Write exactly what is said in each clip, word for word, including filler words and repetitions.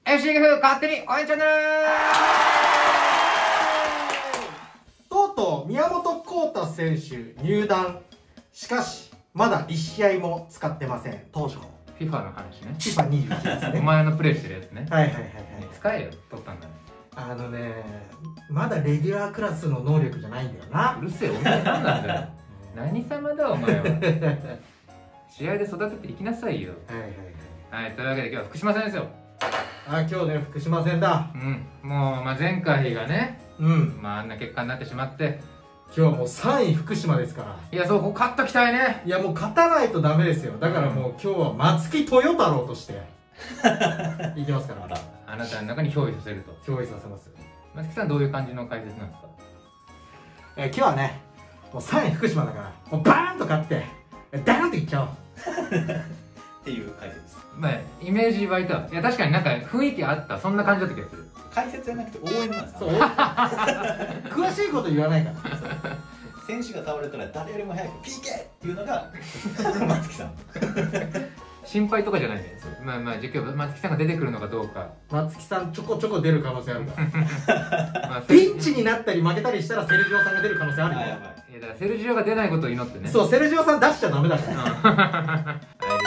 エフシー 岐阜勝手に応援チャンネル。 とうとう宮本浩太選手入団。しかしまだいち試合も使ってません。当初フィファ の話ね。 フィファにじゅういち ですね。 お前のプレイしてるやつね。 はいはいはいはい。 使えよ、取ったんだね。 あのね、まだレギュラークラスの能力じゃないんだよな。 うるせえ、お前何なんだよ。何様だお前は。試合で育てていきなさいよ。 はいはいはいはい。というわけで今日は福島戦ですよ。 はい。あ、今日ね、福島戦だ。 うん。もう、まあ、前回がね、 うん。 まあ、あんな結果になってしまって。 今日はもうさんい福島ですから。 いや、そう、ここ勝っときたいね。 いや、もう勝たないとダメですよ。だからもう今日は松木豊太郎としていきますから。 あなたの中に憑依させると。 憑依させます。 松木さん、どういう感じの解説なんですか？ えー、今日はね、もうさんい福島だから、もうバーンと勝って、ダーンといっちゃおうっていう解説です。 まあ、イメージ湧いた。いや、確かになんか雰囲気あった。そんな感じだった気がする。 解説じゃなくて応援なんですそうよ。 詳しいこと言わないから。 選手が倒れたら誰よりも早く ピーケー っていうのが松木さん。 心配とかじゃないんですよ。まあまあ、じゃあ今日松木さんが出てくるのかどうか。 松木さんちょこちょこ出る可能性あるから。 まあ、 ピンチになったり負けたりしたらセルジオさんが出る可能性あるよ。 あ、やばい。 いやだからセルジオが出ないことを祈ってね。 そう、セルジオさん出しちゃダメだから。 はい、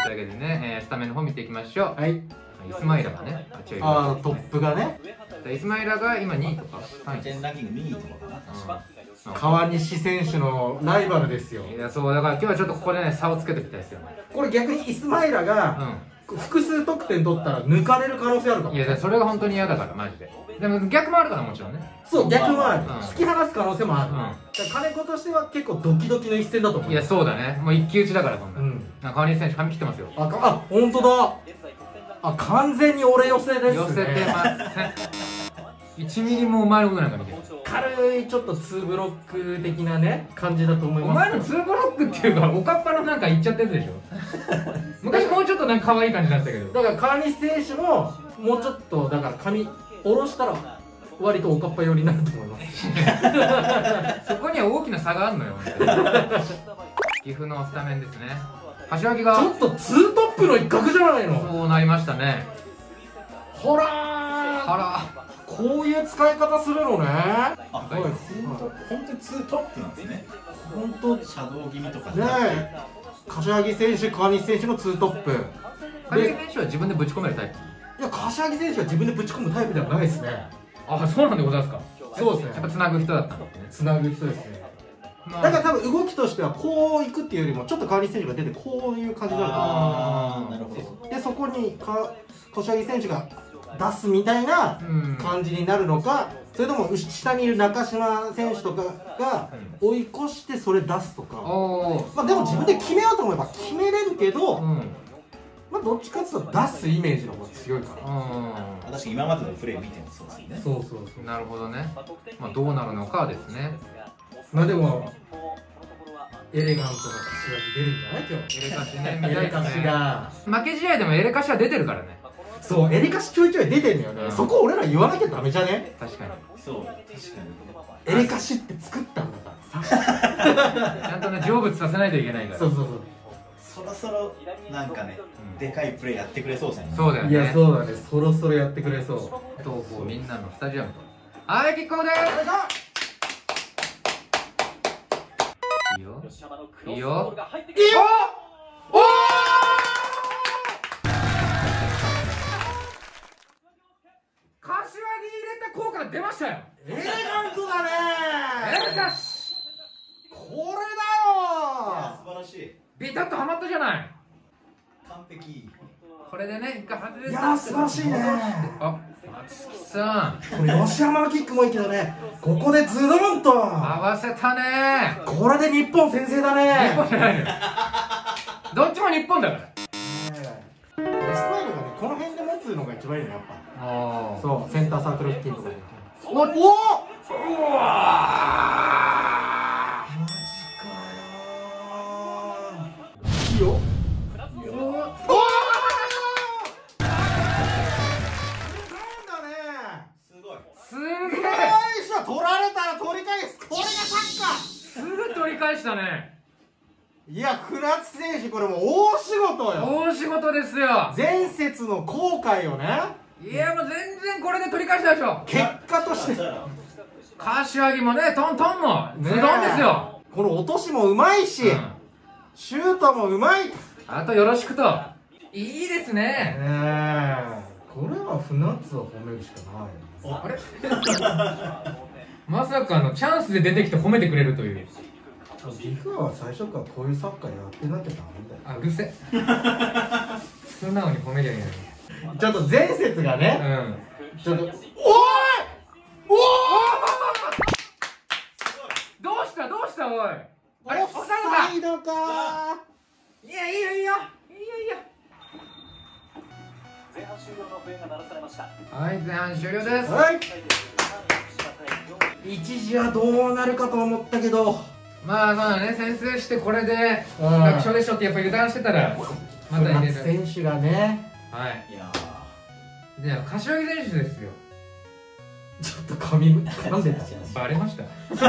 というわけでね、えー、スタメンの方見ていきましょう。 はい。 イスマイラがね、 ああ、トップがね。 イスマイラが今にいとか。 ランキングにいとかかな、確か。 川西選手のライバルですよ。 いや、そう、だから今日はちょっとここでね、差をつけていきたいですよ。 これ逆にイスマイラが複数得点取ったら抜かれる可能性あるかも。 いや、それが本当に嫌だから、マジで。でも逆もあるからもちろんね。 そう、逆もある。 うん突き放す可能性もある。だから金子としては結構ドキドキの一戦だと思う。 いや、そうだね。もう一騎打ちだから、こんな。 うん。 なんか川西選手髪切ってますよ。 あ、かあ、本当だ。あ、完全に俺寄せですね。 寄せてます。いちミリもお前のことなんか見てる。 軽いちょっとツーブロック的なね感じだと思います。 お前のツーブロックっていうかおかっぱのなんかいっちゃったやつでしょ。昔もうちょっとなんか可愛い感じだったけど。 だから川西選手ももうちょっとだから髪下ろしたら割とおかっぱ寄りになると思います。 そこには大きな差があるのよ。岐阜のスタメンですね。柏木がちょっとツートップの一角じゃないの。 そうなりましたね。 ほらー、 あら、 こういう使い方するのね。 あ、 はい、 本当にツートップなんですね。 本当シャドウ気味とかねえ、柏木選手、川西選手のツートップ。 柏木選手は自分でぶち込めるタイプ。 いや、柏木選手は自分でぶち込むタイプではないですね。 あ、そうなんでございますか。 そうですね。 やっぱつなぐ人だったんですね。 つなぐ人ですね。だから多分動きとしてはこういくっていうよりもちょっと川西選手が出てこういう感じになると思う。 ああ、なるほど。 でそこにか柏木選手が出すみたいな感じになるのか、それとも下にいる中島選手とかが追い越してそれ出すとか、まあでも自分で決めようと思えば決めれるけど、うん、まあどっちかっていうと出すイメージの方が強いから。 確かに今までのプレー見てもそうですね。 そうそうそう。 なるほどね。まあどうなるのかですね。 まあでもエレガントな柏木出るんじゃない今日。 エレカシね、 エレカシが負け試合でもエレカシは出てるからね。 そう、エレカシちょいちょい出てんのよね、うん、そこ俺ら言わなきゃダメじゃね。 確かに。 そう、確かにエレカシって作ったんだからさ。 ちゃんとね、成仏させないといけないから。 そうそうそう。 そろそろなんかね、うん、でかいプレーやってくれそうですね。 そうだよね。 いや、そうだね、そろそろやってくれそう。 東邦みんなのスタジアムと。はい、キックオフです。いいよ。いいよ。いいよ。おお。柏木入れた効果が出ましたよ。 エレガントだねー。 エレカシ。 これだよー。 素晴らしい。 ビタッとはまったじゃない。 完璧。 これでね、一回外れた。 いやー、素晴らしいねー。 あ、松木さん。 これ吉山のキックもいいけどね、ここでズドンと合わせたねー。 これで日本先制だねー。 日本じゃないのよ。どっちも日本だから。 ねえ、スマイルがね、この辺で持つのが一番いいのやっぱ。そう、センターサークル付近とかで。おお、うわー、マジかよー。いいよ。いいよ。おお、 すごい。 すげえ。 取られたら取り返す。これがサッカー。 すぐ取り返したね。 いや、船津選手、これもう大仕事よ。 大仕事ですよ。 前節の後悔をね、 いやもう全然これで取り返したでしょ。 結果として柏木もね、トントンもズドンですよ。 この落としもうまいし、うん、シュートもうまい。 あとよろしくと。いいですね。ねえ、これは船津を褒めるしかない。 あれまさかのチャンスで出てきて褒めてくれるという。 岐阜は最初からこういうサッカーやってなきゃダメだよ。 あ、うるせ素直に褒めりゃいいのに。 ちょっと前節がね、うん、ちょっとおーいおーどうしたどうしたおい。 あれオフサイドかー。いや、いいよいいよいいよいいよ。 前半終了の笛が鳴らされました。 はい、前半終了です。 はい。一時はどうなるかと思ったけど、 まあまあね、先制してこれで楽勝でしょってやっぱ油断してたらまた入れる選手がね。 はい。 いやー、で柏木選手ですよ。 ちょっと髪噛んでた。 バレました。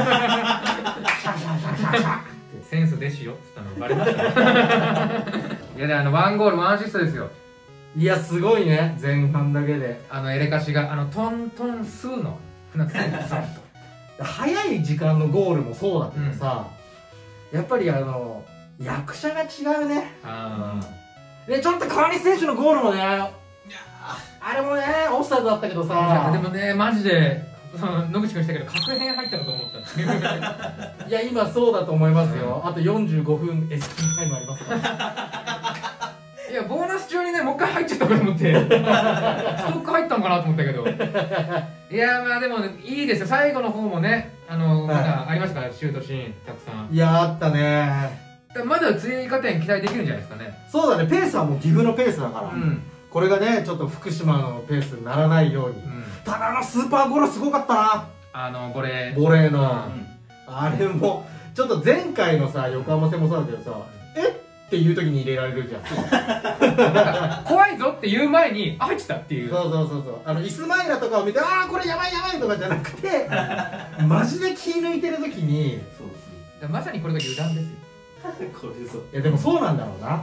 センスですよっつったのバレました。いやで、あのワンゴールワンアシストですよ。 いやすごいね、前半だけで。 あのエレカシがあのトントンスーの船津選手さんと早い時間のゴールもそうだけどさ、うん、やっぱりあの役者が違うね。あ、うん、でちょっと川西選手のゴールもね、あれもねオフサイドだったけどさ、 でもねマジで野口君したけど確変入ったかと思ったっていう。 いや今そうだと思いますよ、うん、あとよんじゅうごふんエスピータイムありますから。 いやボーナス中にねもう一回入っちゃったかと思ってストック入ったのかなと思ったけど。いやまあでも、ね、いいですよ。最後の方もね、あの、はい、まだありましたからシュートシーンたくさん。 いやあったね。 まだ追加点期待できるんじゃないですかね。 そうだね、ペースはもう岐阜のペースだから、うん、これがねちょっと福島のペースにならないように、うん、ただのスーパーゴロすごかったな、あのボレーボレーの、うん、あれもちょっと前回のさ横浜戦もそうだけどさ、えっていう時に入れられるじゃん。 なんか怖いぞって言う前にあ入ってたっていう。 そうそうそうそう、あのイスマイラとかを見てああこれやばいやばいとかじゃなくてマジで気抜いてる時に、 そうです、まさにこれが油断ですよ。 これそう、いやでもそうなんだろうな。うん、うん、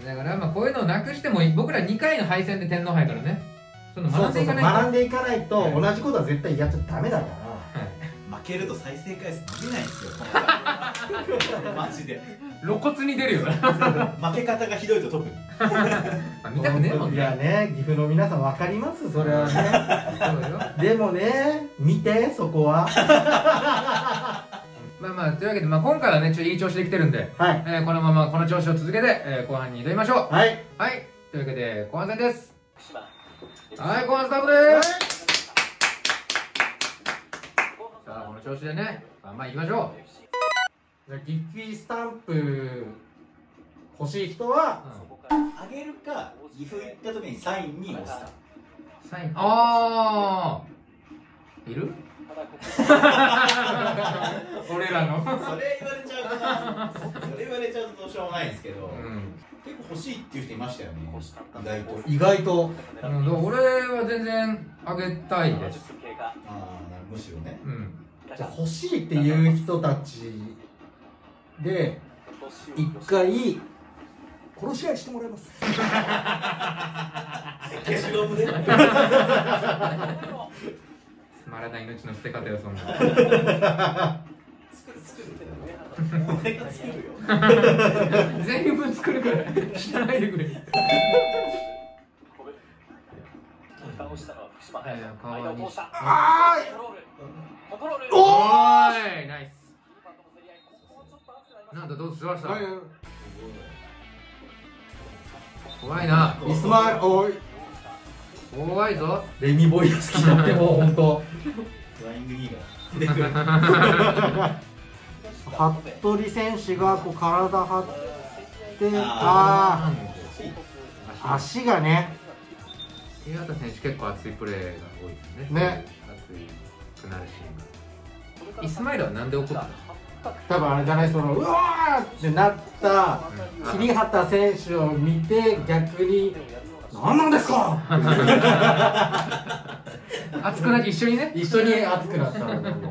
だからまあこういうのをなくしても僕らにかいの敗戦で天皇杯からね、その学んでいかないと、 学んでいかないと同じことは絶対やっちゃダメだから。 負けると再生回数伸びないんですよ。マジで露骨に出るよな。 負け方がひどいと特に。 見たくねえもんね。 いやね、岐阜の皆さん分かります、それはね。でもね、見てそこは。 まあまあというわけで、まあ今回はねちょっといい調子できてるんで、はい、えー、このままこの調子を続けて、えー、後半に挑みましょう。はいはい、というわけで後半戦です。はい、後半スタートです。さあこの調子でね、まあまあいきましょう。 じゃあギッフィースタンプ欲しい人は、 うん、あげるか岐阜行った時にサインに押すか。 サイン、ああいる。俺らのそれ言われちゃうとな、それ言われちゃうとどうしようもないんですけど、うん、結構欲しいっていう人いましたよね、意外と。 意外と、 うん、俺は全然あげたいです。 ああ、むしろね、 うん、じゃあ欲しいっていう人たちで一回殺し合いしてもらいます。 消しゴムでつまらない命の捨て方よ、そんな。 作る作る俺が作るよ。 全部作るから知らないでくれ。 あーい、 おーい、ナイス。なんだ、どうしました。怖いな。 イスマイル、おい。 怖いぞ。 レミボイが好きだってもう本当。 フライングニーが出てくる。 服部選手がこう体張って、ああ、足がね。 宮田選手結構熱いプレーが多いですね。 ね。 熱くなるシーンが。イスマイルはなんで怒ったの？ 多分あれじゃない、そのうわーってなった桐畑選手を見て逆に何なんですか。 熱くなって一緒にね、 一緒に熱くなったの。喧嘩両性。そうそう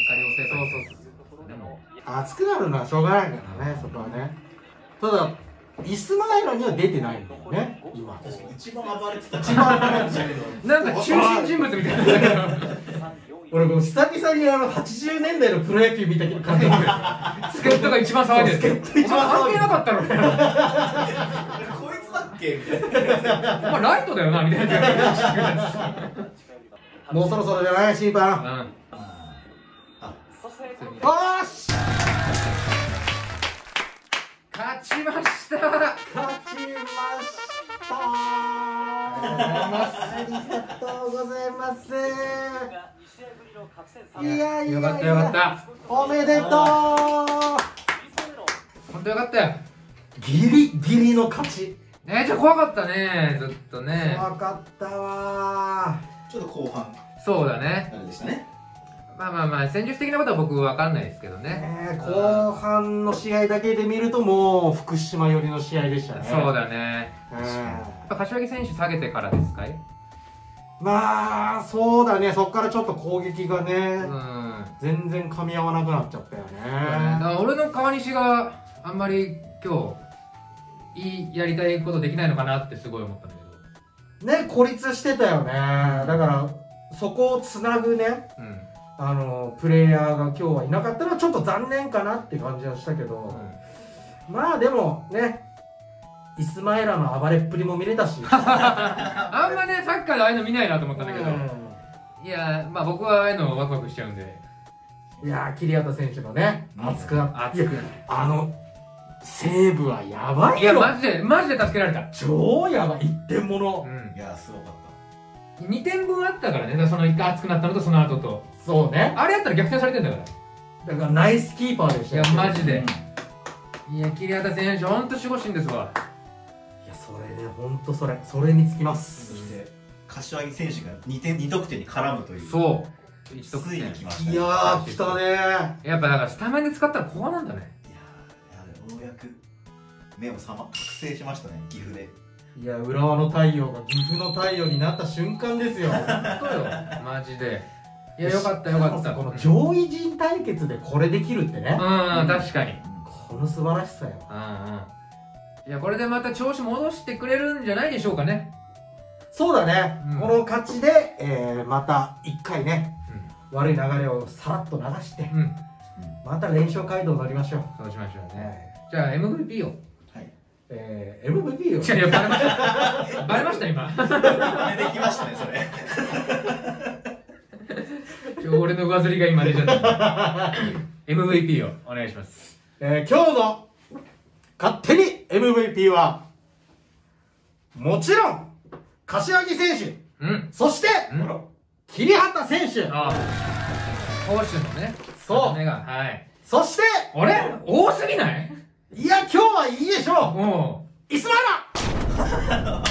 そう。 でも熱くなるのはしょうがないからね、そこはね。ただイスマイラには出てないんだよね今。 確かに一番暴れてた。 一番暴れてたけどなんか中心人物みたいな。 俺もう久々にあのはちじゅうねんだいのプロ野球見た感じ。 助っ人が一番騒いでる。 助っ人一番騒いでる。 関係なかったの。 こいつだっけみたいな。 まあライトだよなみたいな。 もうそろそろじゃない審判。 うん。 よし。 勝ちました。 勝ちました。ありがとうございます。いやいやいや、 よかったよかった。 おめでとう。 本当よかったよ。 ギリギリの勝ち。 ねえ、じゃ怖かったね、ずっとね。 怖かったわ。 ちょっと後半そうだね。 あれでしたね。 まあまあまあ戦術的なことは僕わかんないですけどね。 ね、後半の試合だけで見るともう福島寄りの試合でしたね。 そうだね。 うん、 やっぱ柏木選手下げてからですかい？ まあそうだね、そこからちょっと攻撃がね、 うん、 全然噛み合わなくなっちゃったよね。 だから俺の川西があんまり今日いいやりたいことできないのかなってすごい思ったんだけどね、 孤立してたよね。だからそこをつなぐね、うん、あのプレイヤーが今日はいなかったのはちょっと残念かなって感じはしたけど、うん、まあでもね、イスマエラの暴れっぷりも見れたしあんまねサッカーでああいうの見ないなと思ったんだけど、うん、いやまあ僕はああいうのワクワクしちゃうんで、 いやー桐畑選手のね、うん、熱くなって熱くあのセーブはやばいよ。 いやマジでマジで助けられた。 超やばい、いってんもの、 うん、いやすごかった。 にてんぶんあったからね、そのいっかい熱くなったのとその後と。 そうね、 あれやったら逆転されてんだから。 だからナイスキーパーでしたよ。 いやマジで、うん、いや桐畑選手ほんと守護神ですわ。 いやそれね、ほんとそれそれにつきます。 そして柏木選手がにてんに得点に絡むという。 そうついに来ましたね。 いやー来たね。 やっぱだからスタメンで使ったらこうなんだね。 いやー、ようやく目を覚ま覚醒しましたね、岐阜で。 いや、浦和の太陽が岐阜の太陽になった瞬間ですよ。 本当よマジで。いやよかったよかった。 この上位陣対決でこれできるってね、 うん、確かにこの素晴らしさよ。 うんうん、いやこれでまた調子戻してくれるんじゃないでしょうかね。 そうだね、うん、この勝ちで、えー、またいっかいね、うん、悪い流れをさらっと流して、うん、また連勝街道になりましょう。 そうしましょうね、はい、じゃあ エムブイピー を、はい、 えー、エムブイピー をいやいやバレましたバレました今バレできましたねそれちょ俺の上ずりが今出ちゃった エムブイピー をお願いします。 えー、今日の勝手に エムブイピー はもちろん柏木選手、うん、そして、うん、桐畑選手、 ああ攻守のね、 そう、 はい、 そしてあれ多すぎない？ いや今日はいいでしょう、 うん、 イスマイラまあ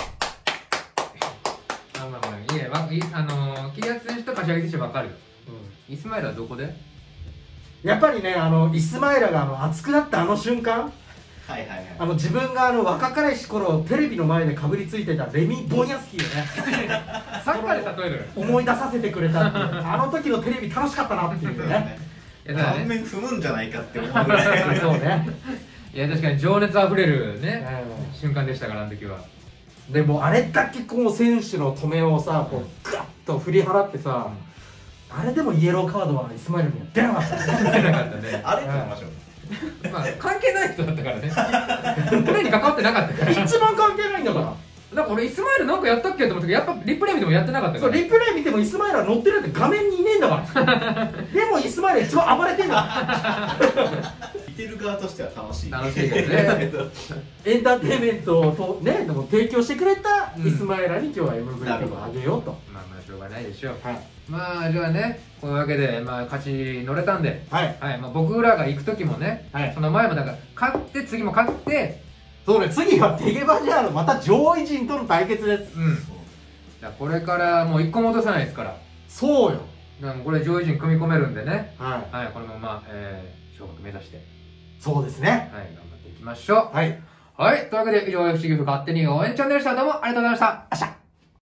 まあまあいいや、あのー、桐畑選手と柏木選手分かるよ、うん、イスマイラはどこで？ やっぱりね、あのイスマイラがあの熱くなったあの瞬間、はいはいはい、あの自分があの若かりし頃テレビの前でかぶりついてたレミ・ボンヤスキーをねサッカーで例える思い出させてくれたっていうあの時のテレビ楽しかったなっていうね顔面踏むんじゃないかって思うぐらいそうね、 いや確かに情熱あふれるね、うん、瞬間でしたからあの時は。 でもあれだけこう選手の止めをさこうグッと振り払ってさ、うん、あれでもイエローカードはイスマイルには出なかったね出なかったねあれって言いましょうまあ関係ない人だったからねプレーに関わってなかったから一番関係ないんだからなんか俺イスマイルなんかやったっけと思ったけどやっぱリプレイ見てもやってなかったから。 そうリプレイ見てもイスマイルは乗ってるって画面にいねえんだからでもイスマイル一番暴れてんだ見てる側としては楽しい楽しいですねエンターテインメントをねでも提供してくれたイスマイラに今日は エムブイピー をあげようと、 まあまあしょうがないでしょう、はい、まあじゃあねこういうわけで、まあ、勝ち乗れたんで、はいはいまあ、僕らが行く時もね、はい、その前もだから勝って次も勝ってそうね、次はテゲバジャールまた上位陣との対決です。うん。 だこれからもう一個も落とさないですから。 そうよ。 だからこれ上位陣組み込めるんでね。 はい。 はい、このまま、えー、昇格目指して。 そうですね。 はい、頑張っていきましょう。 はい。 はい、というわけで以上 エフシー 岐阜勝手に応援チャンネルでした。どうもありがとうございました。あっしゃ。